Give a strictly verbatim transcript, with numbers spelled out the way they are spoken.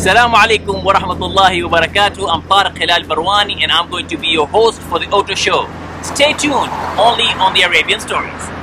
Assalamu alaikum wa rahmatullahi wa barakatuh. I'm Tariq Al Barwani and I'm going to be your host for the Auto Show. Stay tuned only on the Arabian Stories.